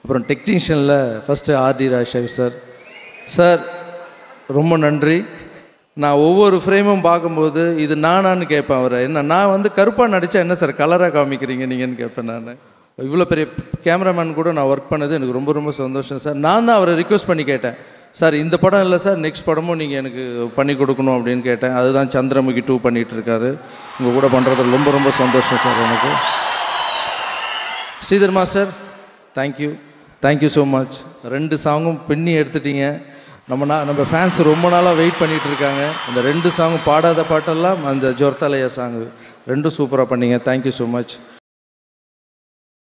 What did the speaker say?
அப்புறம் டெக்னீஷியனில் first R T Rajasekar sir. Sir ரொம்ப நன்றி. நான் ஒவ்வொரு ஃப்ரேமும் பார்க்கும்போது இது நானான்னு கேட்பேன் அவரை. என்ன நான் வந்து கருப்பாக நடித்தா என்ன சார் கலராக காமிக்கிறீங்க நீங்கன்னு கேட்பேன். நான் இவ்வளோ பெரிய கேமராமேன் கூட நான் ஒர்க் பண்ணது எனக்கு ரொம்ப ரொம்ப சந்தோஷம் சார். நான் தான் அவரை ரிக்வெஸ்ட் பண்ணி கேட்டேன், சார் இந்த படம் இல்லை சார், நெக்ஸ்ட் படமும் நீங்கள் எனக்கு பண்ணி கொடுக்கணும் அப்படின்னு கேட்டேன். அதுதான் சந்திரமுகி 2 பண்ணிகிட்டு இருக்காரு. உங்கள் கூட பண்ணுறது ரொம்ப ரொம்ப சந்தோஷம் சார் எனக்கு. Sridhar master thank you so much. 2 சாங்கும் பின்னி எடுத்துட்டீங்க. நம்ம ஃபேன்ஸ் ரொம்ப நாளாக வெயிட் பண்ணிகிட்டு இருக்காங்க. அந்த 2 சாங்கும் பாடாத பாட்டெல்லாம் அந்த ஜொர்த்தாலயா சாங்கு 2 சூப்பராக பண்ணீங்க. Thank you so much.